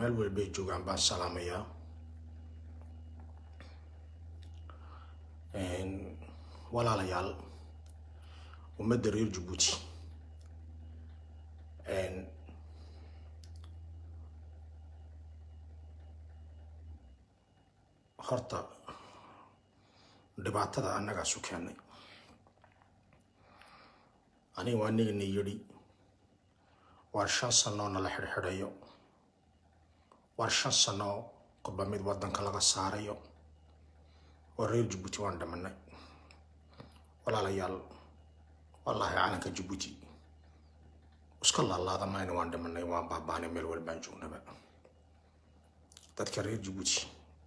meel walbay joogaan baan salaamayaa walaalayaal ummadda reer Djibouti horta dhibaatada annaga soo keenay aniga waa nigni yiri war 5 sano na la xirxirayo war 5 sano qodba mid wadanka laga saarayo war reer Djibouti waan dhamanay walaalayaal wallahi calanka Djibouti iska laalaada mayna waan dhamanay waan baabaanay meel walbaan joognaba dadka reer Djibouti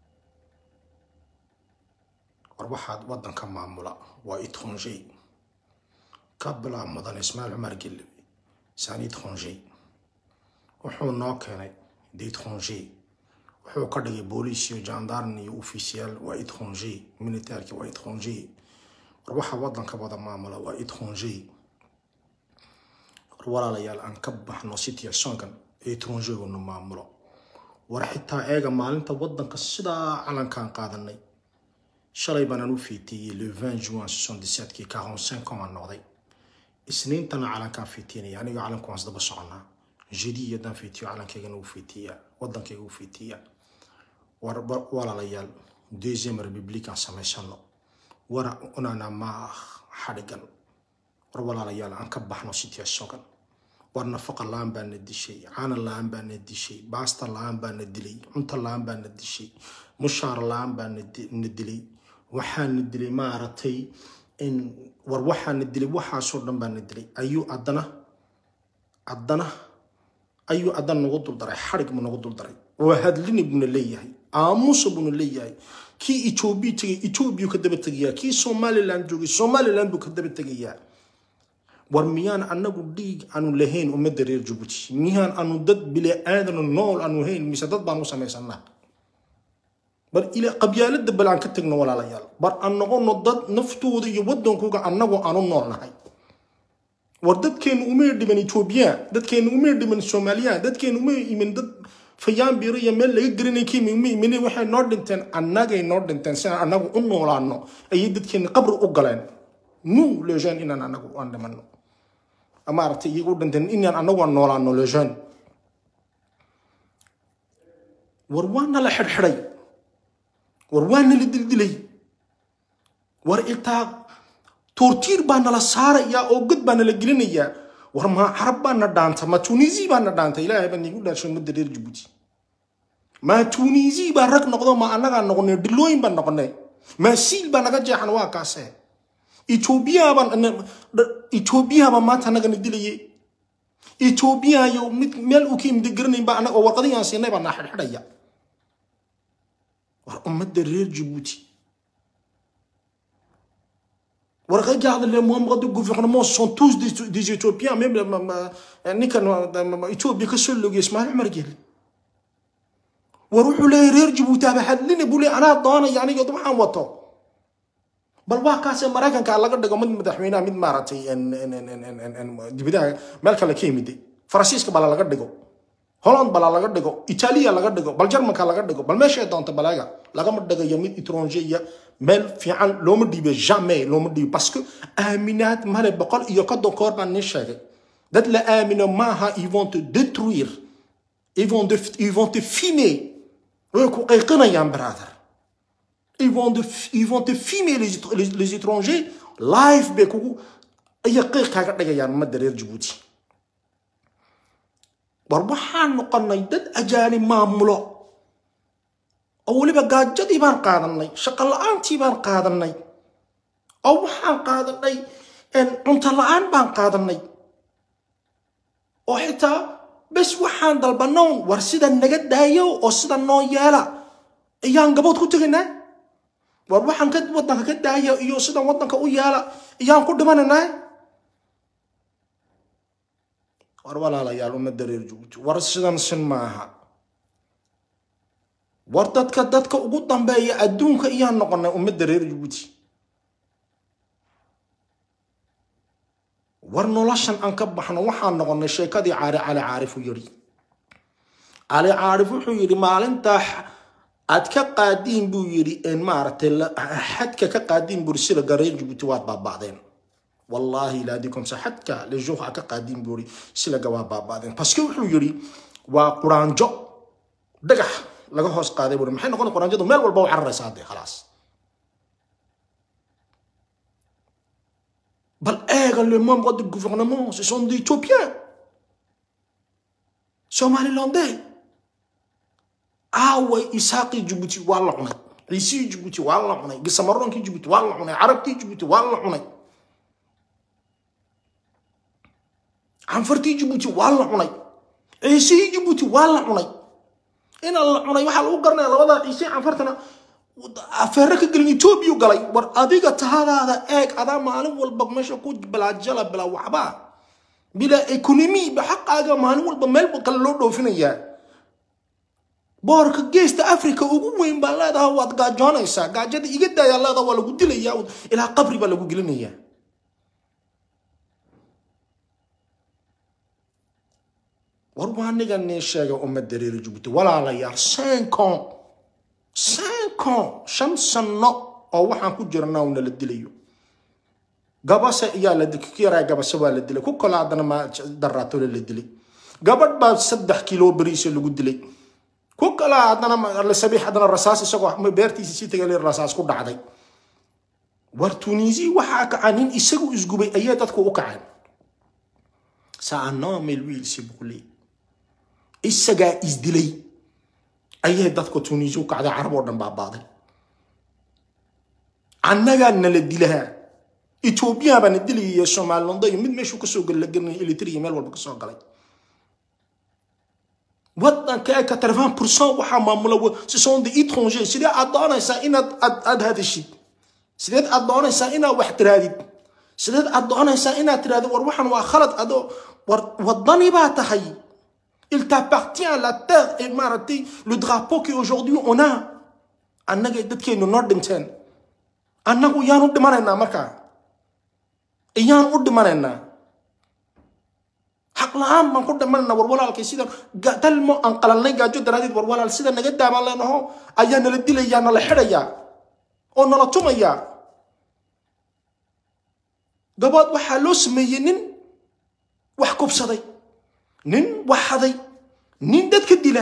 war waxaad wadanka maamula waa étranger kabla mudan Ismail Omar Gille c'est un étranger wuxuu noo keenay d'étranger wuxuu ka dhigay police iyo gendarme iyo officiel waa étranger militaire ki waa étranger war waxa wadanka wada maamula waa étranger war walaalayaal aan ka baxno situation-kan étranger oo maamulo war xitaa eega maalinta wadanka sida calankan qaadanay shalay baan u fiitiyay le 20 juin 77 qui 45 ans noqday isniintana calankan fiitiyay aniga calanku waan daba soconaa jeedi yadan fiitiyo calankayga uu fiitiya wadankayga uu fiitiya war walaalayaal deuxième république aan sameysano war unana ma xadigan war walaalayaal aan ka baxno situation-kan war nafaqa laan baan dishay caana laan baan dishay baasta laan baan dilay cunto laan baan dishay mushaar laan baan dilay waxaan dilay maaratay in war waxaan dilay waxa soo dhan baan dilay ayuu adana nagu dul daray xarig ma nagu dul daray oo hadlin ibn leeyahay aamus ibn leeyahay ki Ethiopia ka daba tagaya ki Somaliland joogay Somaliland buu ka daba tagaya war miyaan anagu dhiig aanu lahayn ummadda reer Djibouti miyaan aanu dad bila aadan nool aanu hayn mise dad baan u sameeysanaa bar ila qabyaalada balan ka tagno walaalayaal bar aan noqono dad naftooda iyo wadankooda anagu aanu noolnahay war dadkeen uma dhiman Ethiopia dadkeen uma dhiman Soomaaliya dadkeen uma iman dad fayaan biiriya meel laga garinay kiimii waxay noo dhinteen annagay noo dhinteen si anagu u noolaano ay dadkeen qabr u galeen nous les jeunes inaan anagu aan dhimano ama aragtay iyagu dhinteen inaan anagu aan noolaano les jeunes war waana la xirxiray war waana la dildilay war iltaa torture baana la saaraya oo gud baana la gelinaya war ma Arab baana dhaanta ma Tunisia baana dhaanta ilaahay baan igu dhaashay muddo reer Djibouti ma Tunisia baa rag noqdo ma anaga noqonay dilooyin baan noqonay ma siil baa naga jeexan waa kaase Ethiopia baan maanta naga dilay Ethiopia iyo meel u kiim digranayn baa anaga warqadiyaan siinay baan xirxidaya war ummadda reer Djibouti regarde les membres du gouvernement sont tous des Éthiopiens même Éthiopie que seul le Ismail Omar Gille وروحوا لي reer Djibouti aba hadlina buli ana doona yani yadu waxaan wato bal waa kaas Mareykanka laga dhigo madaxweynaha mid maaratay dibida meel kale ka yimid Faransiiska bal laga dhigo Holland bal laga dhigo Italia laga dhigo bal Jarmanka laga dhigo bal meesha doonta balaga laga ma dhigayo mid étranger mel fiican looma dhiibe jamais looma dhiibe parce que aminat male boqol iyo ka donkor baan ni sheegay dad la amino maaha ils vont te détruire ils vont te filmer way ku qayqinayaan brother ils vont te filmer les étrangers live be ku ay qayq ka dhigayaan ummadda reer Djibouti war waxaan noqonay dad ajaani maamulo oo waliba gaajadii baan qaadanay shaqo la'aantii baan qaadanay oo waxaan qaadanay cunto la'aan baan qaadanay oo xitaa bas waxaan dalbanoon war sida naga daayo oo sida noo yeela ayaan gabood ku tagnaa war waxaan ka wadanka ka daayo iyo sida wadanka u yeela ayaan ku dhimananaa war walaalayaal ummadda reer Djibouti war sidan sin maaha war dadka ugu dambeeya adduunka iyaan noqonay ummadda reer Djibouti war noloshan aan ka baxno waxaan noqonay sheekadii caari cali caarif u yiri علي عارف وحو يري مالنتا أد كقادين بو يري إن مارتل حد كقادين برسيلة قرين جبتي واد بعضين والله لا ديكم سحدك لجوها كقادين بوري سيلا جواب بعضين بس كيف يري وقرآن جو دقح لقى هوس قاضي بوري محين نقول قرآن جو مال والبو عرس هذا خلاص بل قال لي membres du gouvernement ce sont des Éthiopiens Somalilandais آوي إساقي جبتي والله عني عيسي جبتي والله عني قسمرون كي جبتي والله عني عربتي جبتي والله عني عنفرتي جبتي والله عني عيسي جبتي والله عني إن الله عني وحال وقرنا لوضع عيسي عنفرتنا أفرك قلني توبيو قلي ور أديك هذا إيك هذا معلوم والبقمشة كود بلا جلا بلا وحبا بلا إيكونومي بحق هذا معلوم والبمل بكلودو فينيا بورك جيست أفريقيا وقوين بالله ده هو قاجانا يسا قاجد يجد يا الله ده ولا قد لي يا إلى قبر بلا قلني يا وروان نجني الشيء أم الدرير جبتي ولا على يار 5 ans شمس النو أو وحنا كجرنا ونلدليو قباسة يا لدك كيرا قباسة والدلي كل عدنا ما دراتو للدلي قبل بعد 7 كيلو بريس اللي قدلي كل عدنا ما السبيح عدنا الرصاص يسقى بيرتي سيتي قال الرصاص كل عدي ورتونيزي وحاك عنين يسقوا يسقوا أياتك وقعان سأنا ملويل سيبقولي السجا إزدلي أيه دتك تونيزو كعدا عرب ودن بعضي عننا نلدي لها إثيوبيا بندلي يا شمال لندن من مشوا كسوق اللجنة اللي تري مال ولا كسوق علي وطن كأك 80% وحماملو سيسون دي إترونجي سيدا أدانا سائنا أد هذا الشيء سيدا أدانا سائنا واحترادي سيدا أدانا سائنا ترادي وروحنا وخلط أدو وضني بعتهاي Il t'appartient la terre et marati le drapeau qu'aujourd'hui on a. Anna ga dadke no nordinten. Anna ko yanu de manena marka. Iyan ud manena. Haqla am man ko de manena war wala ke sida gatal mo an qalalay gajo daradid war wala sida naga daaban leenaho ayana la dilaya na la xidaya oo nala tumaya. Gabad waxa loo sameeyeen wax kubsaday nin waxaday nin dadka dila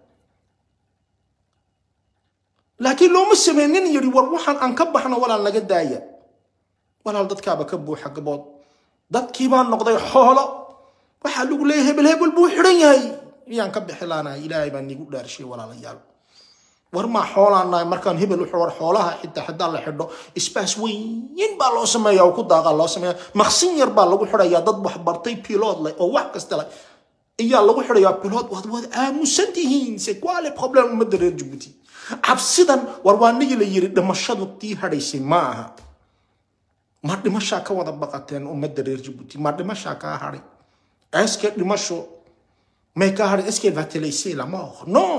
laakiin loo ma sameeynin yiri war waxan aan ka baxno wala laga daaya wala dadka ba ka buuxa gabood dadkii baa noqday xoolo waxa lagu leeyahay hebel buu xiran yahay iyaan ka bixilaana ilaahay baa nigu dhaarshay walaalayaal war ma xoolaana markaan hebel u xor xoolaha xitaa la xidho espace weyn baa loo sameeyaa ku daaqa loo sameeyaa maqsin yar baa lagu xirayaa dad wax bartay pilot leh oo wax kasta leh iya lagu xirayaa pilot wad aamusantihiin c'est quoi le problème madar Djibouti absidan war waanigi la yiri dhimashadu tii hadhaysay maaha ma dhimasha ka wada baqateen madar Djibouti ma dhimasha ka hadhay est-ce que dhimasho mais ka hadhay est-ce qu'elle va te laisser la mort non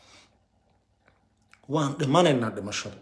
waan dhimanayna dhimashadu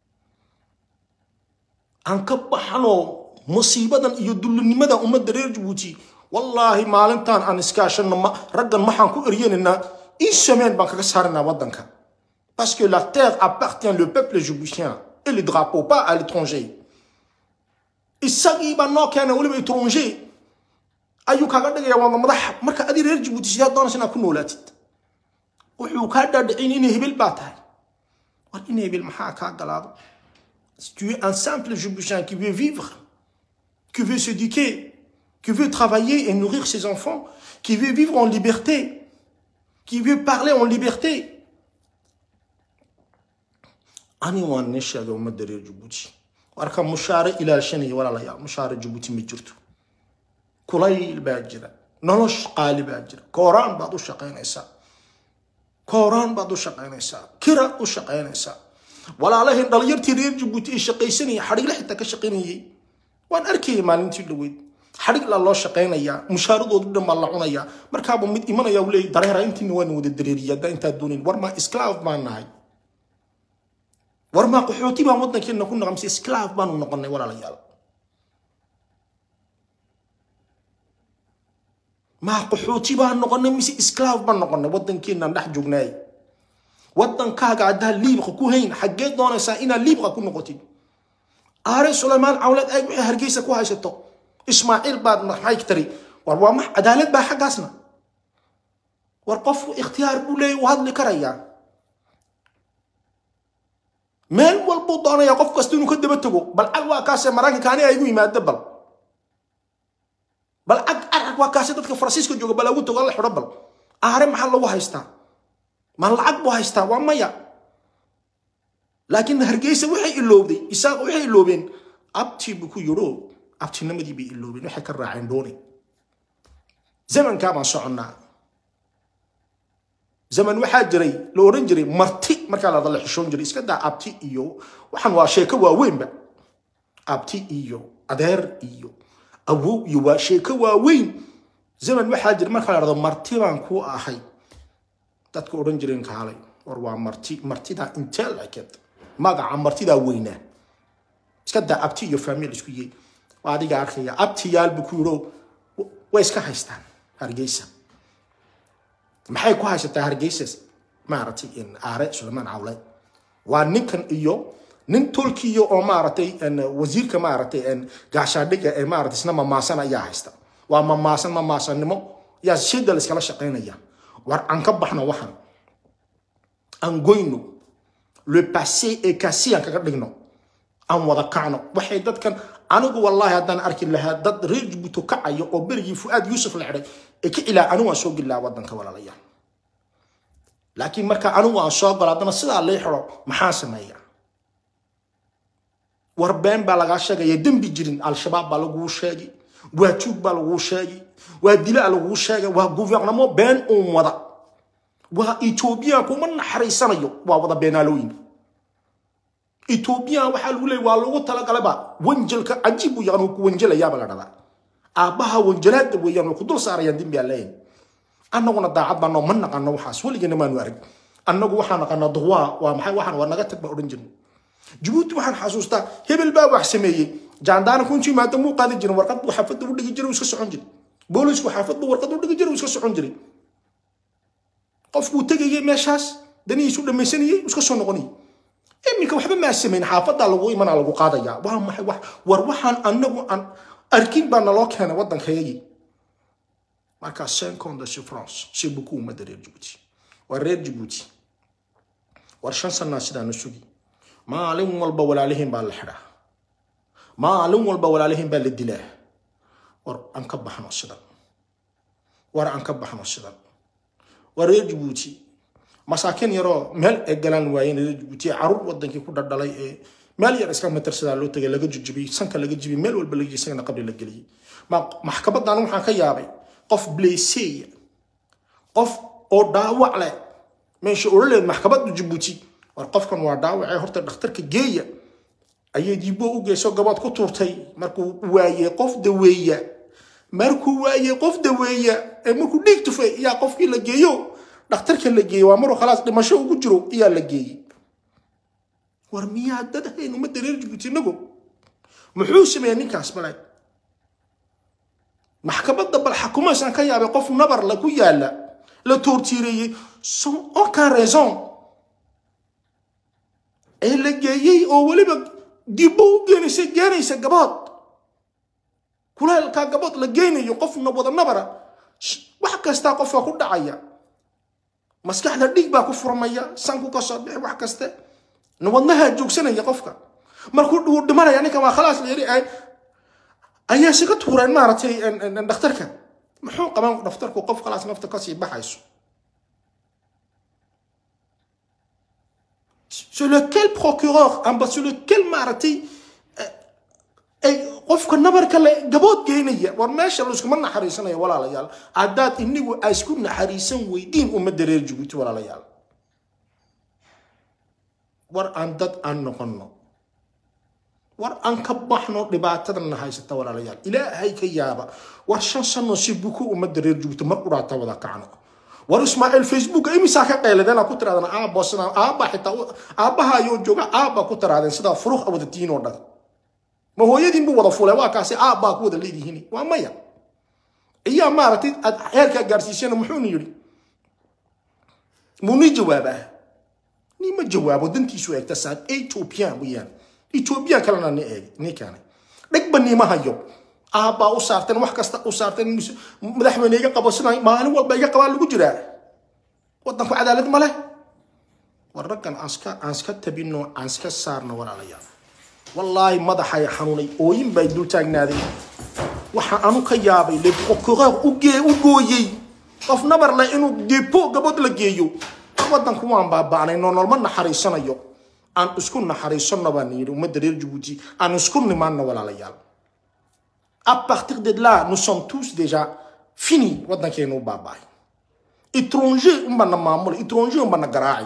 aan ka baxno musiibadan iyo dulnimada madar Djibouti والله مالنتان أن إسكاشن رجل ما حنكو إرياننا une semaine banque sarna wadanka parce que la terre appartient au peuple djiboutien et le drapeau pas à l'étranger et ça qui va non kana wala étranger ayu kaga dhigaya wada madax marka adi reer Djibouti sida doonayna ku noolaatid wuxuu ka dhadhicin in hebel baatahay war in hebel maxaa ka galaado si tu es un simple djiboutien qui veut vivre qui veut s'éduquer qui veut travailler et nourrir ses enfants, qui veut vivre en liberté, qui veut parler en liberté. أنا وانش هذا مدري جيبوتي، وأركب مشارع إلى الشني ولا لا يا مشارع جيبوتي مجرته. كلاي الباجرة، نلش قالب باجرة، كوران بعضو شقين إسا، كوران بعضو شقين إسا، كرا وشقين إسا، ولا عليه دلير ترير جيبوتي شقيسني حريق لحتى كشقيني، وأنا أركي مالنتي لويد. حرق الله شقينيا مشاردود دم الله عنيا مركب مد إيمان يا ولي دريرة أنت نوين ود الدريرية ده أنت دونين ورما إسكلاف ما ناي ورما قحوتي ما مدنا كنا كنا غمس إسكلاف ما نقولنا ولا ليال ما قحوتي بان نقولنا ميسي إسكلاف بان نقولنا ودن كينا نحجو جناي ودن كاغا عدها ليبغ كوهين حقيت دونا سائنا ليبغ كون نقطي آري سليمان عولاد أي هرجيسة كوها شتو إسماعيل بعد ما حيكتري وروامح عدالة بها حقاسنا ورقف اختيار بولي وهذا اللي كريا مال والبوضانا يقف كستونو كدبتو بل ألوا كاسة مراكي كاني أيقوي ما دبل بل أرق وكاسة تدك فرانسيسكو جوجو بل أقول تقول حربل أهرم محل الله هيستا ما العقب هيستا وما يا لكن هرجيسة وحي اللوب دي إساق وحي اللوبين أبتي بكو يورو أبتي نمدي بي اللوبين وحي كراعين دوني زمن كما صعنا زمن waxaa jiray la oran jiray marti marka la dal xishoon jiray iska daa abti iyo waxan waa sheeko waaweynba abti iyo adeer iyo awow iyo waa sheeko waaweyn zaman waxaa jiray marka la rado marti baan ku ahay dadka oran jireen kaalay war waa martida inta laakad magaca martida weyna iska daa abti iyo family isku yee waa adiga arkaya abti yaal bu ku yiro way iska haystaan hargeysa maxay ku haysataa hargeysa maartay in aare Sulaymaan Cawle waa ninkan iyo nin Turkiyo oo maartay in wasiirka maartay in gaashaadhiga ee maartay isna mamaasan ayaa haysta waa mamaasanimo yaa shidal iskala shaqeynaya war aan ka baxno waxan aan goyno le passé est cassé aan kaga dhigno aan wada kacno waxay dadkan anigu wallahi haddaan arki lahaa dad reer Djibouti kacayo oo berigii Fuad Yusuf la xiray ee ka ilaa anu waan soo gilaa wadanka walaalayaal laakiin marka anu waan soo galaadana sida la xiro maxaa sameeyaa warbeen baa laga sheegay dambi jirin al-shabaab baa lagu sheegay waa tuug baa lagu sheegay waa dila lagu sheegay waa gouvernement been wada waa Ethiopia kuma naxariisanayo waa wada beenaalooyin Ethiopia waxa lagu leeyahay waa lagu talagalaba wanjalka ajiib u yaqaan ku wanjalayaa baa la dhadaa aabaha wanjalaad weeyaan ku dul saarayaan dambi Allahin annaguna daacad baan ma naqano waxaas waligeena ma arag annagu waxaan naqano duwaa waa maxay waxaan war naga tagba oran jirnay Djibouti waxaan xasuustaa hebel baa wax sameeyay jaandaan kunti maanta muu qaadi jiray warqad xaafadda u dhigi jiray iska socon jiray boolisku xaafadda warqad u dhigi jiray iska socon jiray qofku tagayay meeshaas daniisu dhamaysanayay iska soo noqonay iminka waxba ma sameyn xaafadda lagu iman lagu qaadaya waa maxay wax war waxaan annagu aan arkin baa naloo keenay wadankaygii marka 5 ans de souffrance c'est beaucoup ma de Djibouti wa reer Djibouti war shan sana sidaan u sugi maalin walba walaalihiin baa la xiraa maalin walba walaalihiin baa la dilaa war aan ka baxno sidan war reer Djibouti masaakin yaro meel ay galaan waayeen reer Djibouti carruur wadankii ku dhadhalay ee meel yar iska matarsadaa loo tagay laga jijibay sanka laga jibay meel walba laga jisagna qabri la galiyay maxkamadan waxaan ka yaabay qof blessé qof oo dhaawac leh meesha oo leed maxkamadda Djibouti war qofkan waa dhaawacay horta dhakhtarka geeya ayay dibo u geeso gabadh ku tuurtay markuu waayay qof daweeya ee markuu dhiig tufay yaa qofkii la geeyo dhakhtarka la geeyo waa maruu khalaas dhimasho ugu jiro iyaa la geeyay war miyaa dad haynu ma dareer Djibouti nago muxuu sameeyay ninkaas balay maxkamadda bal xukuumaysan ka yaabay qof nabar la ku yaala la torturer sans aucune raison ee la geeyay oo waliba dibo u geenaysa gabadh kulaalka gabadh la geenayo qof nabada nabara wax kasta qofka ku dhacaya maskaxda dhig baa ku furmaya sanku ka soo bixi wax kasta nabadnaha joogsanaya qofka markuu dhimanaya ninka waa khalaas la yiri ayaa si ka tuuraan maartay dhakhtarka muxuu qaban dhakhtarku qof khalaas nafta ka sii baxayso sur lequel procureur sur lequel maartay ay qofka nabarka la gabood geynaya war meesha la isku naxariisanayo walaalayaal adaad inigu ay isku naxariisan weydiin umada reer Djibouti walaalayaal war aan dad aan noqono war aan ka baxno dhibaatadan haysata walaalayaal ilaahay ka yaaba war shan sano si buku umada reer Djibouti mar quraata wada kacno war Ismaaciil Facebook ay misaaka qeeladana ku tiraadana boosna aabaha iyo jooga aaba ku tiraadeen sida furuq wada tiin oo dhan ma hooyadin buu wada fulay waa kaasi aaba ku wada leeyihiin waa maya إياه ما رتي هيك جارسيسينا محون يري موني جوابه ني ما جوابه دنتي شو اكتساد إثيوبيان ويان إثيوبيان كلنا ني كان لك بني ما هيو أبا وصارتن وحكست وصارتن مدحمن يجا قبسنا ما أنا والبا يجا قبال الوجرة وطن في عدالة ماله وركن أنسكت تبينه أنسكت صارنا ولا ليا والله مدح يا حنوني أوين بيدل تاجنادي وحنو كيابي لبقرة وجوي قف نبر لإنه ديبو قبض لجيو وطن كمان بابا أنا نورمال من حريصنا يو أن أسكن حريصنا بنير ومدرير جبوتي أن أسكن ما ولا ليا à partir de là nous sommes tous déjà finis وطن كينو بابا étranger on bana mamul étranger on bana garai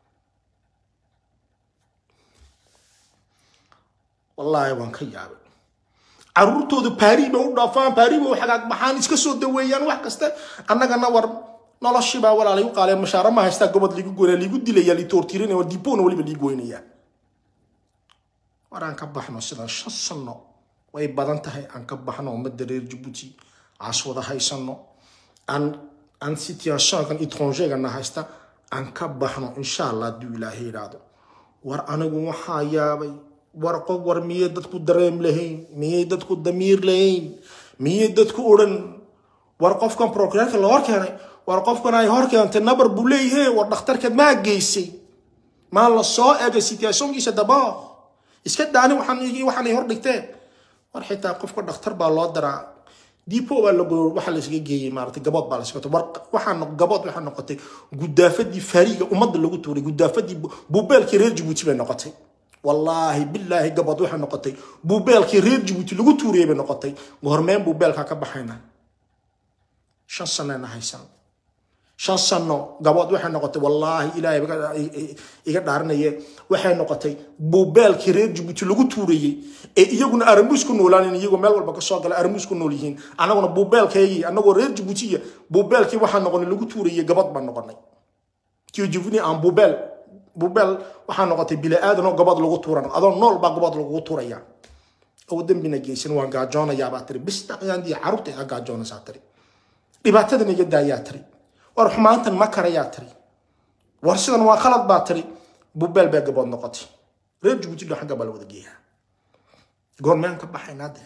والله وان كياب عرورتو دو باري بو دافان باري بو حقاق بحان اسكا سو دويان wax kasta annagana war noloshiba walaalay u qaale mashaara ma haysta gobod ligu goore ligu dilaya li tortireen oo dipoon waliba ligu goynaya waran ka baxno sida 5 sano way badan tahay aan ka baxno umada reer Djibouti aswada haysano an situation kan étranger gan haysta aan ka baxno insha Allah du ilaahay raado war anagu waxa yaabay war qof war miyay dadku dareem lahayn miyay dadku damiir lahayn miyay dadku oran war qofkan procureur la horkeenay war qofkan ay horkeentay nabar buu leeyahay war dhakhtarka ma geysay ma la soo eegay situation kiisa dabaa iska daani waxaan ay hor dhigteen war xitaa qofka dhakhtar baa loo daraa diipo baa lagu waxa la isga geeyay maartay gabad baa la iska war waxaan gabad waxa noqotay gudaafadii fariiga umada lagu tuuray gudaafadii buubeelkii reer Djibouti bay noqotay والله بالله قبض وحنا نقطي بوبيل كي رير جبوتي لغو توري بنقطي غورمين بوبيل كا كبخينا شان سنه هيسان شان سنه قبض وحنا نقطي والله الهي iga dhaarnay waxay noqotay بوبيل كي رير جبوتي لغو توري iyaguna armus ku noolaan iyagu meel walba ka soo galay armus ku nool yihiin anaguna بوبيلكay anagu reer Djibouti بوبيلkii waxa noqonay lagu tuuriyay gabad baan noqonay kii jibni aan بوبيل waxaan noqotay bila aadano gabad lagu tuuran adoo nool ba gabad lagu tuuraya oo dambina geesan waan gaajoonaya ba tiri bis taqyandii carruurta ay gaajoona saatiri dhibaatada niga daayaa tiri war xumaantan ma karaya tiri war sidan waa khalad ba tiri بوبيل ba gabad noqotay reer Djibouti xagga bal wada geeya goormaan ka baxaynaa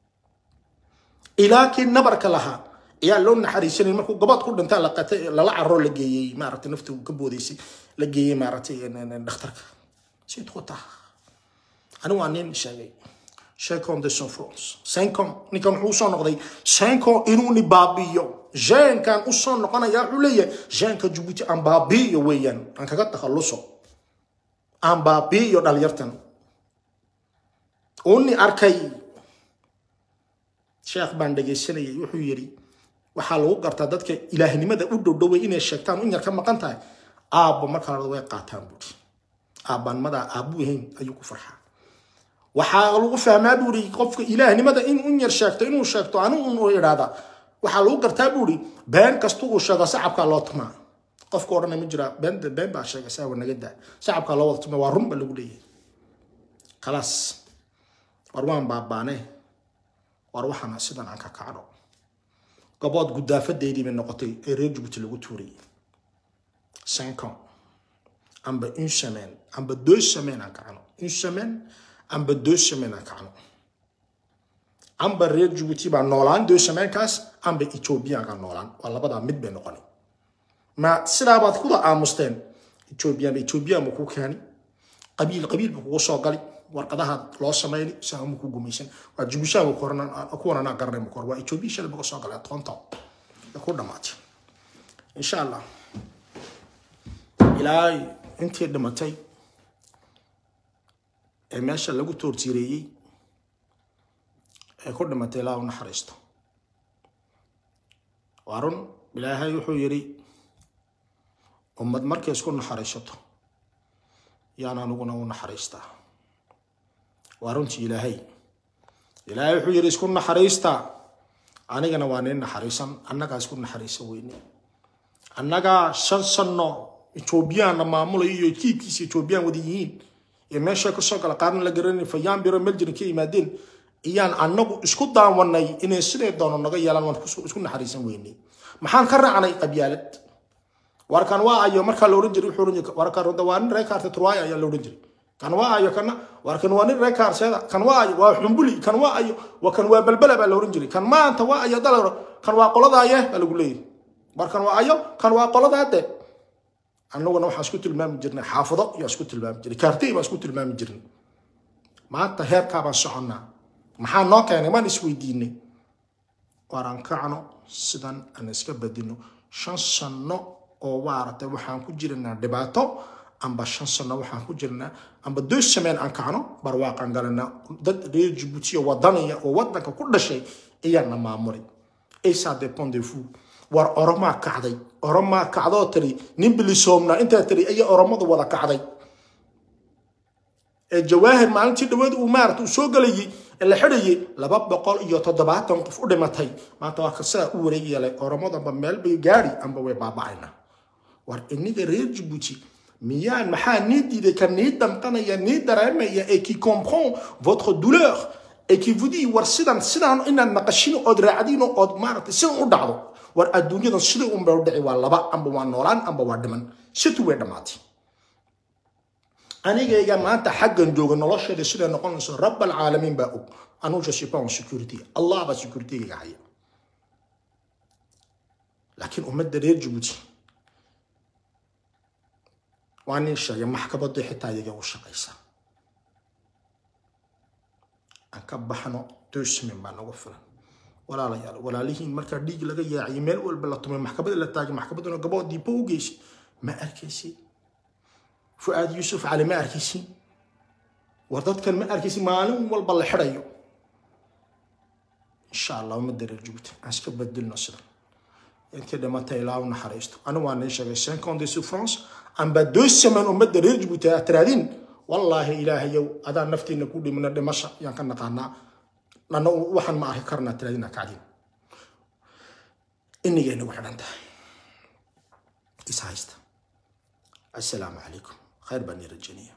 ilaa kii nabarka laha يا لون حريشين مركو قبض كل انت لقت لا عرو لقي ما عرفت نفته كبوديسي لقي ما عرفت نخترك شي تخوتا انا وانين شيء كوم دي سون فرانس 5 نيكون حوسون نقضي 5 انوني بابيو جان كان اوسون نقنا يا حليه جان كجبوتي ام بابيو ويان ان كغا تخلصو ام بابيو داليرتن اوني اركاي شيخ باندغيسني وحو يري waxaa lagu gartaa dadka ilaahnimada u dhowdhoway inay sheegtaan in yar ka maqan tahay aabba marka la way qaataan buuri aaban mada aabuheen ayuu ku farxaa waxaa lagu fahmaa buuri qofka ilaahnimada in yar sheegto inuu sheegto anu uu iraada waxaa lagu gartaa buuri been kasto uu sheego sacabka loo tumaa qofka oranay ma jira been baa sheegay saa wanaga daa sacabka loo wada tumaa waa run baa lagu leeyahay خلاص warwaan baabaanay war waxana sidan aan ka kacdo قبض قدافة ديدي من نقطة ريج بتلقو توري 5 ans أم ب 1 semaine أم ب 2 semaines أكانو 1 semaine أم ب 2 semaines أكانو أم ب ريج بتي بنولان 2 semaines كاس أم ب إثيوبيا كان نولان والله بدأ مد بينقني ما سلابات كذا آمستين إثيوبيا مكو كاني قبيل بكو صاقلي warqadaha loo sameeyay saamo ku gumaysan waa jibishaha koorana qarnay ma koor waa Ethiopia shal baga soo galay toonta ku dhamaatay insha Allah ilaahay intii dhamatay ee meesha lagu toortireeyay ee ku dhamatay ilaahay u naxariisto warun ilaahay wuxuu yiri ummad markay isku naxariisato yaana anuguna u naxariistaa وارنتي إلهي وحجر يسكن نحريستا أنا جنا وانين نحريسان أنا كا يسكن نحريسا ويني أنا كا شنو إثيوبيا لما عملوا كيس إثيوبيا وديين يمشي كسوق القرن لجرني فيام بيرو ملجن كي مدين iyaan annagu isku daawanay inay sidee doono naga yeelan waan isku naxariisan weynay maxaan ka raacnay qabyaalad warkan waa ayo marka la oran jiray wuxuu oran jiray warkan wadawaan reekaarta turwaaya ayaa la oran jiray kan waa ayo kana warkan waa nin reekaarseeda kan waa ayo waa xumbuli kan waa ayo wa kan waa balbala baa la oran jiray kan maanta waa ayo dalaro kan waa qoladaaye baa lagu leeyahay warkan waa ayo kan waa qoladaade annaguna waxaan isku tilmaami jirnay xaafado iyo isku tilmaami jirnay kaartay baa isku tilmaami jirnay maanta heerka baan soconnaa maxaa noo keenay maan isweydiinay waraan kacno sidan aan iska badino 5 sano oo waartay waxaan ku jirnaa dhibaato amba 5 sano waxaan ku jirnaa amba 2 semaine aan kacno barwaaqan galana dad reer Djibouti wadaniya oo wadanka ku dhashay iyana maamulay et ça dépend de vous war oroma kacdo tiri nin bilisoomna inta tiri ay oromadu wada kacday ee jawaahir maalintii dhaweed uu maartu soo galayay la xidhayay 270 qof u dhimatay maanta waa ka saa u wareegayay oromada ba meel bay gaari amba way baaba'ayna war iniga reer Djibouti miyaan maxaa nidiide kan damqanaya dareemaya et qui comprend votre douleur et qui vous dit war sidan inaan naqashino od raacdino od maartay sidan u dhacdo war adduunyadan sida uu meel dhici waa laba amba waa noolaan amba waa dhiman situ way dhamaatay anigayga maanta xaggan jooga nolosheeda sida noqonayso rabbul alamin baa og anu je suis pas en sécurité allah ba sécurité ga haya laakiin ummadda reer Djibouti waani shay maxkamadda xitaa iyaga u shaqaysa aan ka baxno tusmin baa nagu filan walaalayaal walaalihiin marka dhiig laga yaacay meel walba la tumay maxkamadda la taagay maxkamaduna gabood diibo u geysay ma arkaysi fuad yusuf ali ma arkaysi wardadkan ma arkaysi maalin walba la xirayo insha Allah ma dareer Djibouti aska badilna sida inta dhamatay ilaa una xariisto ana waan sheegay 5 ans de souffrance en bas 2 semaines umma dareer Djibouti atradin wallahi ilaahayow adaa nafteena ku dhimana dhimasha yaan ka naqaanaa nana waxaan ma arki karnaa atradina kacdin inigayna wax dhantahay ishaaysta السلام عليكم خير بني رجانية